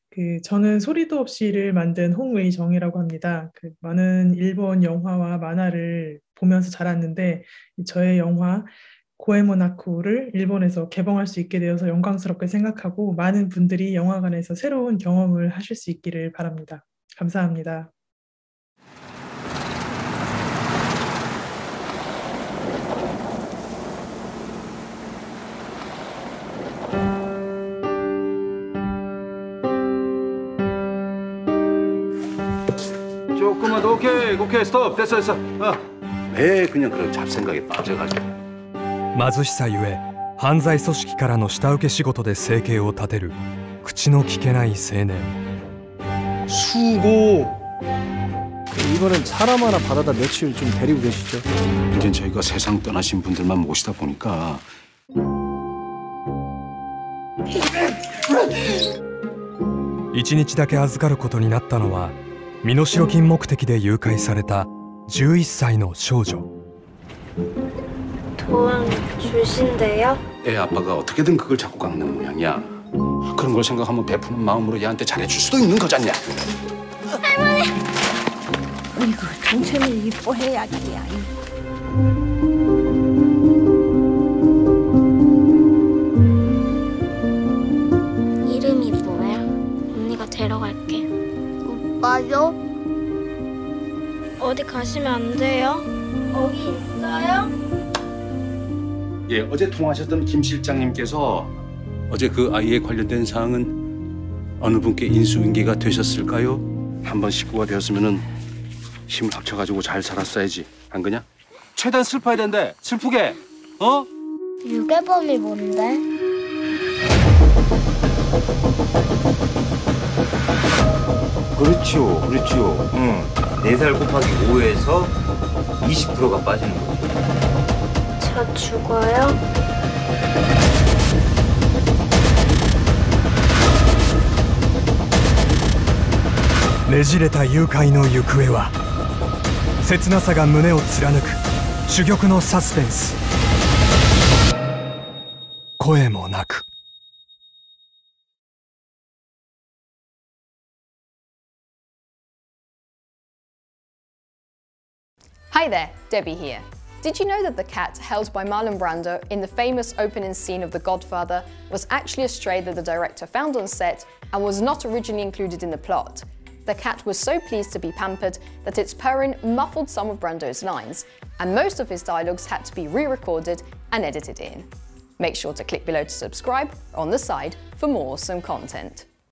저는 소리도 없이를 만든 홍의정이라고 합니다. 많은 일본 영화와 만화를 보면서 자랐는데 저의 영화 고에모나쿠를 일본에서 개봉할 수 있게 되어서 영광스럽게 생각하고 많은 분들이 영화관에서 새로운 경험을 하실 수 있기를 바랍니다. 감사합니다. 조금만 더. 오케이 스톱. 됐어. 왜 그냥 그런 잡생각에 빠져가지고. 貧しさゆえ犯罪組織からの下請け仕事で生計を立てる口の利けない青年。 수고. 이번엔 사람 하나 받아다 며칠 좀 데리고 계시죠. 이제 저희가 세상 떠나신 분들만 모시다 보니까 1日だけ預かることになったのは身代金目的で誘拐された11歳の少女。 돈 주신대요? 애 아빠가 어떻게든 그걸 잡고 깎는 모양이야. 그런 걸 생각하면 베푸는 마음으로 얘한테 잘해줄 수도 있는 거잖냐. 할머니! 이거 동생을 이뻐해야지. 이름이 뭐야? 언니가 데려갈게. 오빠요? 어디 가시면 안 돼요? 거기 있어요? 예, 어제 통화하셨던 김 실장님께서 어제 그 아이에 관련된 사항은 어느 분께 인수인계가 되셨을까요? 한번 식구가 되었으면은 힘을 합쳐가지고 잘 살았어야지. 안 그냐? 최대한 슬퍼야 된대. 슬프게. 어? 유괴범이 뭔데? 그렇죠. 4살 곱하기 5에서 20%가 빠지는 거죠. 저 죽어요? ねじれた誘拐の行方は切なさが胸を貫く珠玉のサスペンス。声もなく。 Hi there, Debbie here. Did you know that the cat held by Marlon Brando in the famous opening scene of The Godfather was actually a stray that the director found on set and was not originally included in the plot? The cat was so pleased to be pampered that its purring muffled some of Brando's lines, and most of his dialogues had to be re-recorded and edited in. Make sure to click below to subscribe or on the side for more awesome content.